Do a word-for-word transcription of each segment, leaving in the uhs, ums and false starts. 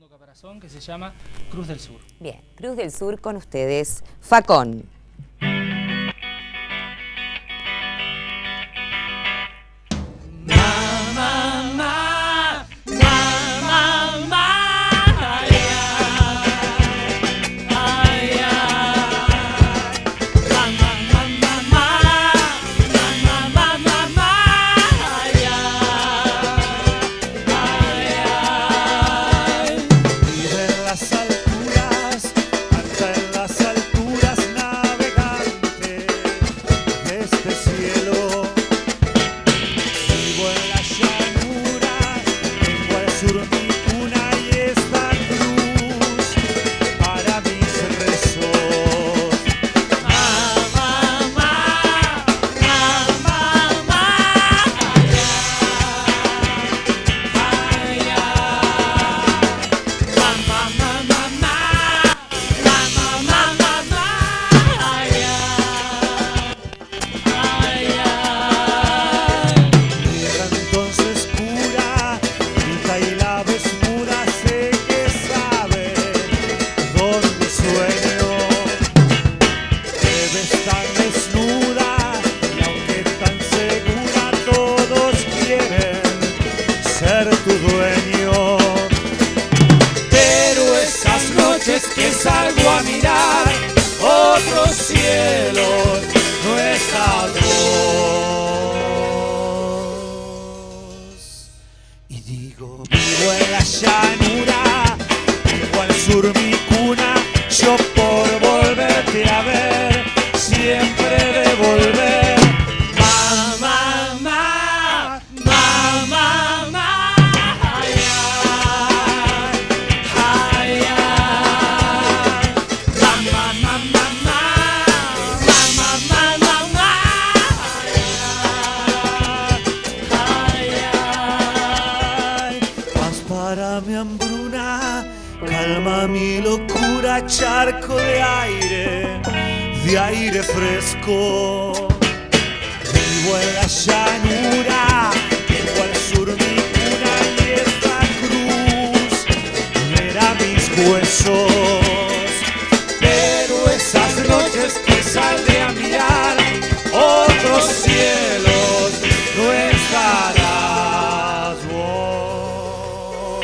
segundo caparazón que se llama Cruz del Sur. Bien, Cruz del Sur con ustedes, Facón. Que salgo a mirar otros cielos, no estás vos. Y digo, vivo en la llanura, vivo al sur mi cuna, yo por volverte a ver, siempre de volver. Mamá, mamá, mamá, mamá. Para mi hambruna, calma mi locura, charco de aire, de aire fresco. Vivo en la llanura, vivo al sur mi cuna y esta cruz verá mis huesos. Pero esas noches que saldré a mirar otros cielos, no estarás vos.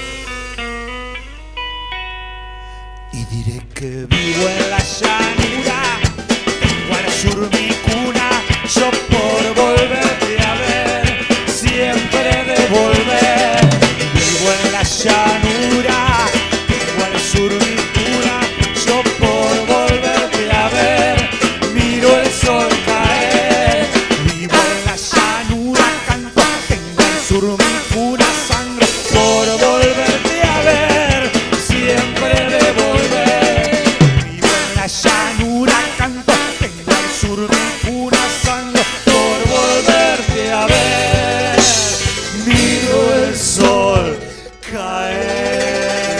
Y diré que vivo en la llanura, tengo al sur mi cuna, yo por volverte a ver, siempre de volver. Vivo en la llanura, tengo al sur mi cuna, yo por volverte a ver, miro el sol caer. Vivo en la llanura, canto, tengo al sur mi cuna, sangre por volverte a ver, siempre de volver. Vivo en la llanura, canto, tengo al sur mi cuna, sangre por volverte a ver, miro el sol caer.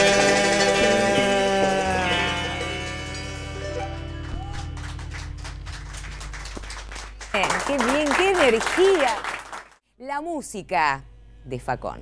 Bien, qué bien, qué energía. La música de Facón.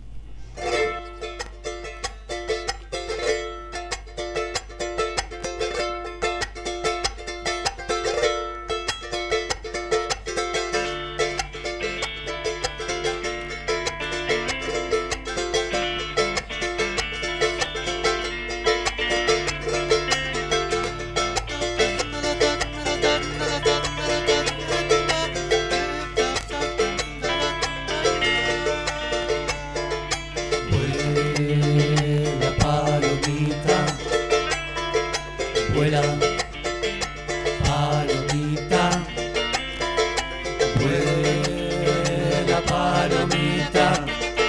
Vuela, palomita, vuela, palomita,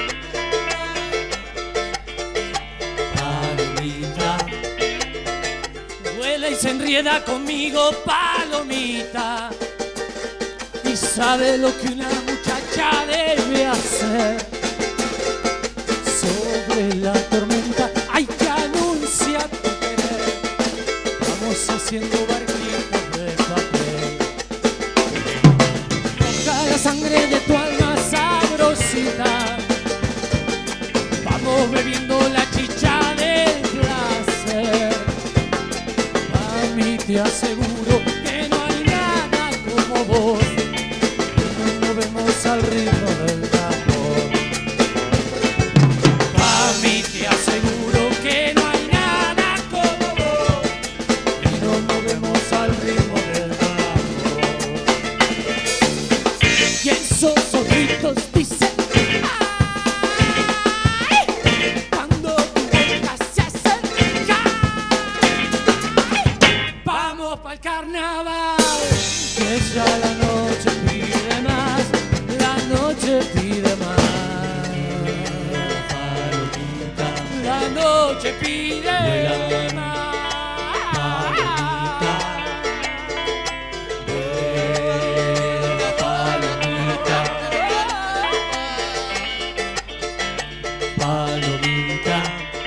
palomita, vuela y se enrieda conmigo, palomita, y sabe lo que una muchacha debe hacer. Sobre la tormenta hay que anunciar tu querer, vamos haciendo barquitos de papel. Toca la sangre de tu alma sabrosita, vamos bebiendo la chicha te aseguro que no hay nada como vos. Nos movemos al ritmo del tambor. Pa' mí te aseguro que no hay nada como vos. Y nos movemos al ritmo del tambor. Y esos ojitos dicen carnaval, que ya la noche pide más, la noche pide más, palomita, la noche pide más, vuela, palomita, palomita.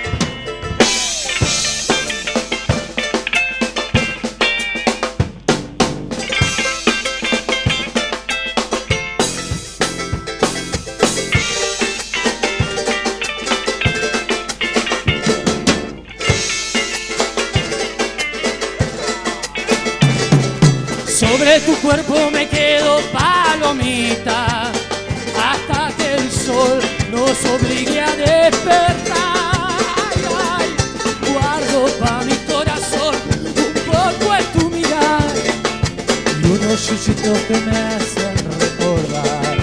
Sobre tu cuerpo me quedo, palomita, hasta que el sol nos obligue a despertar. Ay, ay, guardo pa' mi corazón un poco en tu mirar y unos chuchitos que me hacen recordar.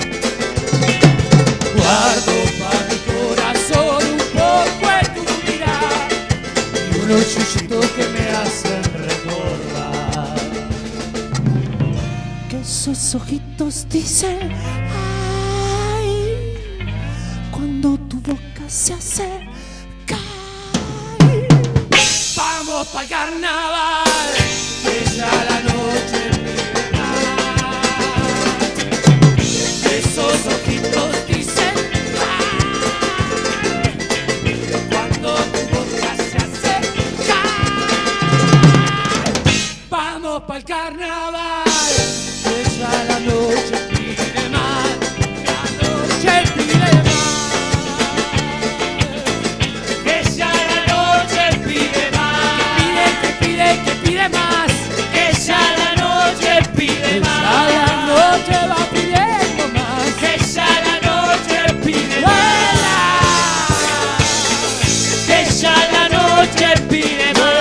Guardo pa' mi corazón un poco en tu mirar y unos chuchitos que me hacen recordar. Que esos ojitos dicen ay, cuando tu boca se acerca. Ay, vamos pa'l carnaval, que ya la noche pide más. Esos ojitos dicen ay, cuando tu boca se acerca. Vamos pa'l carnaval, ya la noche pide más, la noche pide más, que ya la noche pide más, que pide, que pide, que pide más, que ya la noche pide más, que ya la noche va pidiendo más, que ya la noche pide más, que ya la noche pide más.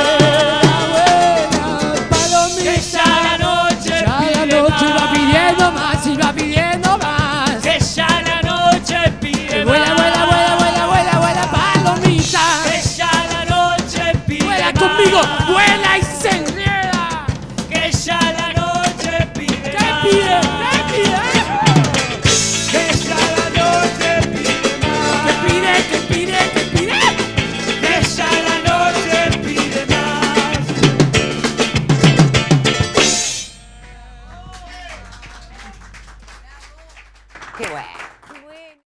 Más y va pidiendo más, que ya la noche pide vuela, más. Vuela, vuela, vuela, vuela, vuela, palomita, que ya la noche pide vuela más. Conmigo, vuela y se enreda, que ya la noche pide ¿qué más? Pide? ¿Qué pide? Que ya la noche pide más. Que pide, que pide, que